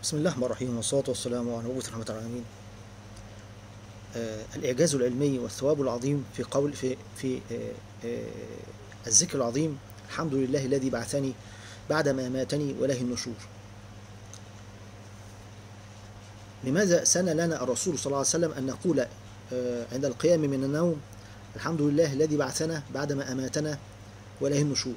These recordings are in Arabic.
بسم الله الرحمن الرحيم والصلاة والسلام على مبعوث رحمة العالمين. الإعجاز العلمي والثواب العظيم في قول في الذكر العظيم: الحمد لله الذي بعثني بعدما أماتني وإليه النشور. لماذا سن لنا الرسول صلى الله عليه وسلم أن نقول عند القيام من النوم: الحمد لله الذي بعثنا بعدما أماتنا وإليه النشور؟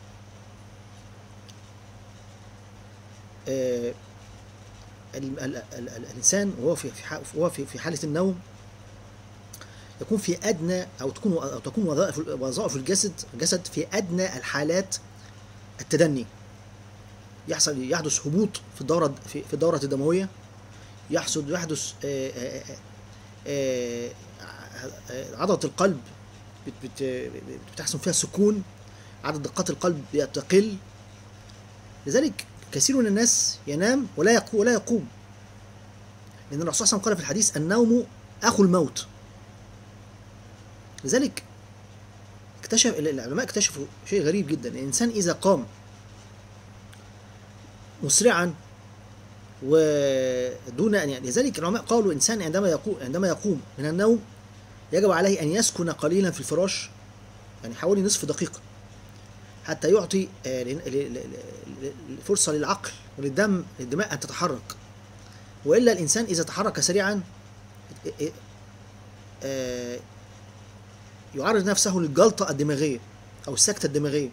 الإنسان وهو في حالة النوم يكون في أدنى أو تكون وظائف الجسد في أدنى الحالات التدني. يحدث هبوط في الدورة الدموية، يحدث عضلة القلب بتحصل فيها سكون، عدد دقات القلب تقل. لذلك كثير من الناس ينام ولا يقوم، لأن الرسول صلى الله عليه وسلم قال في الحديث: النوم أخو الموت. لذلك العلماء اكتشفوا شيء غريب جدا: الإنسان إذا قام مسرعا ودون أن لذلك العلماء قالوا: الإنسان عندما يقوم من النوم يجب عليه أن يسكن قليلا في الفراش، يعني حوالي نصف دقيقة، حتى يعطي فرصة للعقل للدماء أن تتحرك. وإلا الإنسان إذا تحرك سريعا يعرض نفسه للجلطة الدماغية أو السكتة الدماغية.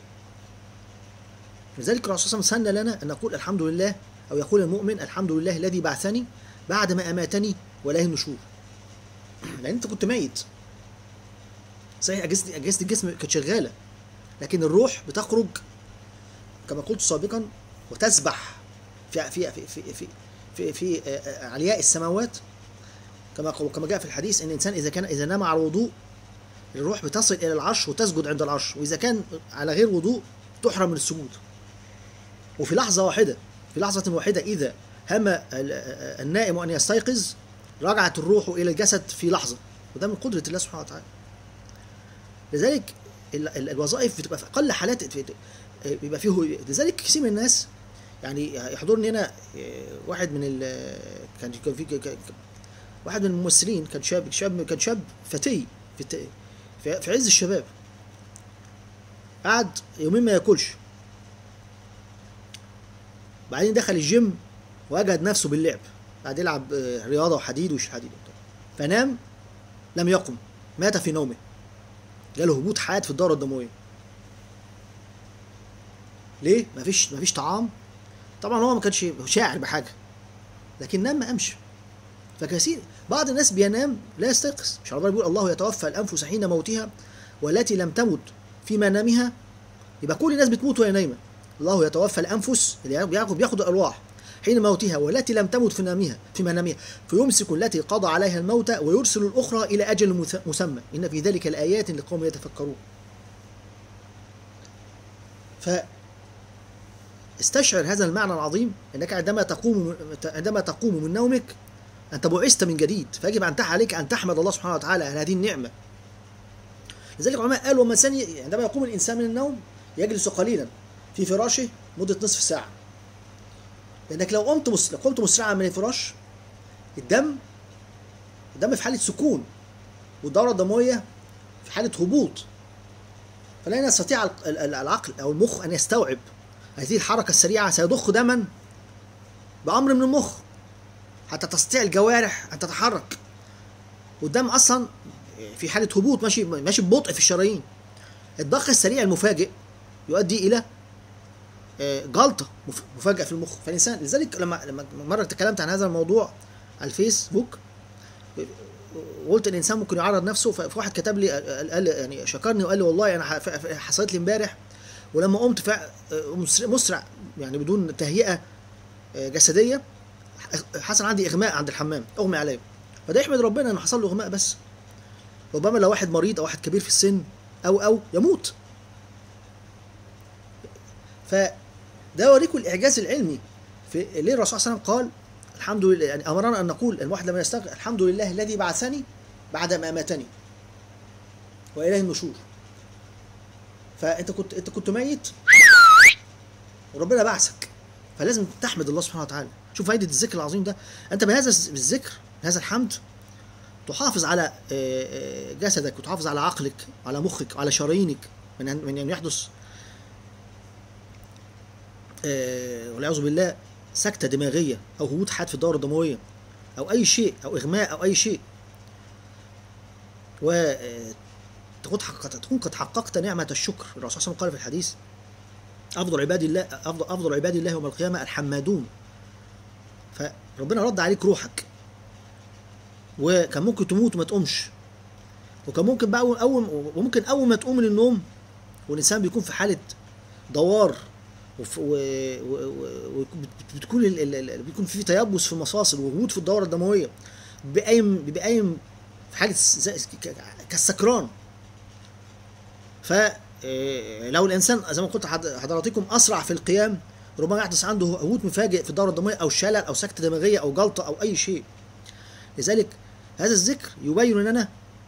لذلك الرسول صلى الله عليه وسلم سن لنا أن نقول الحمد لله، أو يقول المؤمن: الحمد لله الذي بعثني بعدما أماتني وإليه النشور. لأن أنت كنت ميت صحيح، أجهزة الجسم كانت شغالة، لكن الروح بتخرج كما قلت سابقا وتسبح في في في في في في, في علياء السماوات، كما جاء في الحديث ان الانسان اذا نام على الوضوء الروح بتصل الى العرش وتسجد عند العرش، واذا كان على غير وضوء تحرم من السجود. وفي لحظة واحدة إذا هم النائم أن يستيقظ رجعت الروح إلى الجسد في لحظة، وده من قدرة الله سبحانه وتعالى. لذلك الوظائف بتبقى في أقل حالات بيبقى فيه. لذلك كثير من الناس، يعني يحضرني هنا واحد من واحد من الممثلين، كان شاب فتي في عز الشباب، قعد يومين ما ياكلش، بعدين دخل الجيم وجد نفسه باللعب، بعد يلعب رياضة وحديد وش حديد، فنام لم يقم، مات في نومه، جاله هبوط حاد في الدورة الدموية. ليه؟ مفيش طعام. طبعا هو ما كانش شاعر بحاجة، لكن نام ما قامش. فكثير بعض الناس بينام لا يستيقظ. مش ربنا بيقول: الله يتوفى الأنفس حين موتها والتي لم تمت في منامها؟ يبقى كل الناس بتموت وهي نايمة. الله يتوفى الأنفس اللي بياخد الأرواح حين موتها والتي لم تمت في منامها فيمسك التي قضى عليها الموت ويرسل الأخرى إلى أجل مسمى إن في ذلك الآيات لقوم يتفكرون. فاستشعر هذا المعنى العظيم، أنك عندما تقوم من نومك أنت بعثت من جديد، فيجب عليك أن تحمد الله سبحانه وتعالى على هذه النعمة. لذلك العلماء قالوا: عندما يقوم الإنسان من النوم يجلس قليلا في فراشه مدة نصف ساعة، لأنك لو قمت مسرعا من الفراش الدم في حالة سكون، والدورة الدموية في حالة هبوط، فلا يستطيع العقل أو المخ أن يستوعب هذه الحركة السريعة. سيضخ دما بأمر من المخ حتى تستطيع الجوارح أن تتحرك، والدم أصلا في حالة هبوط ماشي ببطء في الشرايين. الضخ السريع المفاجئ يؤدي إلى جلطة مفاجئة في المخ. فالإنسان لذلك لما مرة تكلمت عن هذا الموضوع على الفيسبوك وقلت الإنسان ممكن يعرض نفسه، فواحد كتب لي قال يعني شكرني وقال لي: والله أنا حصلت لي امبارح ولما قمت مسرع يعني بدون تهيئة جسدية حصل عندي إغماء عند الحمام، أغمى عليه. فده يحمد ربنا إنه حصل له إغماء بس. ربما لو واحد مريض أو واحد كبير في السن أو يموت. فده يوريكم الإعجاز العلمي في ليه الرسول صلى الله عليه وسلم قال الحمد لله، يعني أمرنا أن نقول الواحد لما يستغفر: الحمد لله الذي بعثني بعد ما أماتني وإليه النشور. فأنت كنت ميت وربنا بعثك، فلازم تحمد الله سبحانه وتعالى. شوف فائده الذكر العظيم ده. انت بهذا الذكر، بهذا الحمد، تحافظ على جسدك، وتحافظ على عقلك، على مخك، وعلى شرايينك من ان يحدث والعياذ بالله سكتة دماغية أو هبوط حاد في الدورة الدموية أو أي شيء، أو إغماء أو أي شيء. تكون قد حققت نعمة الشكر. الرسول صلى الله عليه وسلم قال في الحديث: أفضل عباد الله يوم القيامة الحمادون. فربنا رد عليك روحك، وكان ممكن تموت وما تقومش، وكان ممكن بقى أول ما تقوم من النوم والإنسان بيكون في حالة دوار، بيكون في تيبس في المفاصل وهبوط في الدورة الدموية، بيبقى قايم في حالة كالسكران. فلو الإنسان زي ما قلت حضراتكم أسرع في القيام، ربما يحدث عنده هبوط مفاجئ في الدورة الدموية، أو شلل، أو سكتة دماغية، أو جلطة، أو أي شيء. لذلك هذا الذكر يبين لنا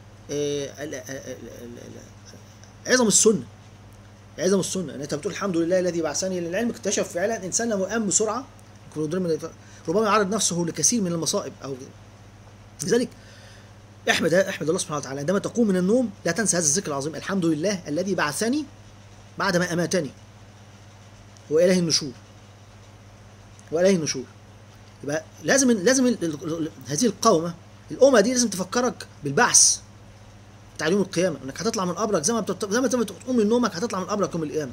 عظم السنة، عظم السنة. ان انت بتقول الحمد لله الذي بعثني للعلم. اكتشف فعلا الانسان لو قام بسرعه ربما يعرض نفسه لكثير من المصائب. او لذلك احمد الله سبحانه وتعالى عندما تقوم من النوم. لا تنسى هذا الذكر العظيم: الحمد لله الذي بعثني بعد ما اماتني، واليه النشور، واليه النشور. يبقى لازم هذه الامه دي لازم تفكرك بالبعث بتاع يوم القيامه، انك هتطلع من قبرك زي ما تقوم من نومك هتطلع من قبرك يوم القيامه.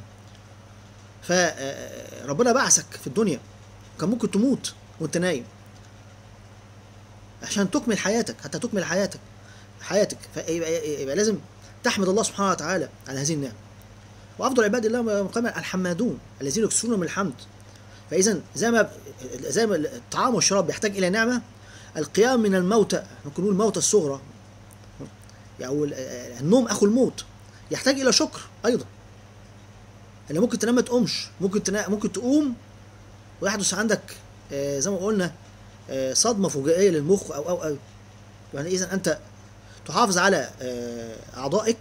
فربنا بعثك في الدنيا، كان ممكن تموت وانت نايم عشان تكمل حياتك، حتى تكمل حياتك. فيبقى لازم تحمد الله سبحانه وتعالى على هذه النعمه. وافضل عباد الله مقاما الحمادون الذين يكثرون من الحمد. فاذا زي ما الطعام والشراب بيحتاج الى نعمه، القيام من الموتى، ممكن نقول الموتى الصغرى، يعني النوم اخو الموت، يحتاج الى شكر ايضا. يعني ممكن تنام ما تقومش، ممكن تقوم ويحدث عندك زي ما قلنا صدمه فجائيه للمخ او يعني اذا انت تحافظ على اعضائك،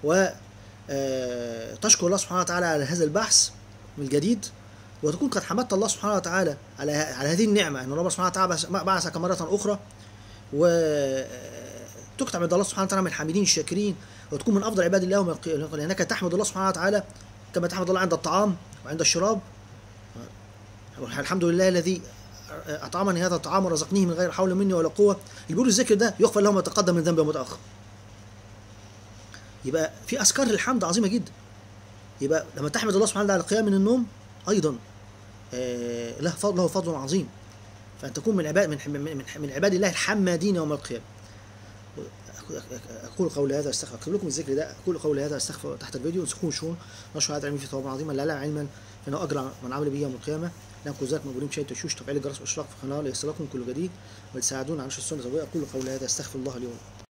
وتشكر الله سبحانه وتعالى على هذا البحث من جديد، وتكون قد حمدت الله سبحانه وتعالى على هذه النعمه، ان الله سبحانه وتعالى بعثك مره اخرى، تكتب عند الله سبحانه وتعالى من الحامدين الشاكرين، وتكون من افضل عباد الله لانك تحمد الله سبحانه وتعالى كما تحمد الله عند الطعام وعند الشراب. الحمد لله الذي اطعمني هذا الطعام ورزقنيه من غير حول مني ولا قوه. اللي بيقول الذكر ده يغفر له ما تقدم من ذنبه وما تاخر. يبقى في اذكار للحمد عظيمه جدا. يبقى لما تحمد الله سبحانه وتعالى على القيام من النوم ايضا له فضل عظيم، فان تكون من عباد الله الحمادين يوم القيامه. اقول قولي هذا استغفر، اكتب لكم الذكر ده: اقول قولي هذا استغفر تحت الفيديو. انسكون شون نشر هذا علمي في ثواب عظيما لا علما فانه اجر من عمل به يوم القيامه. لكم ذلك مقبولين بشيء تشوش، تفعيل الجرس والاشتراك في القناه ليصلكم كل جديد، ولتساعدونا على نشر السنه النبويه. اقول قولي هذا استغفر الله اليوم.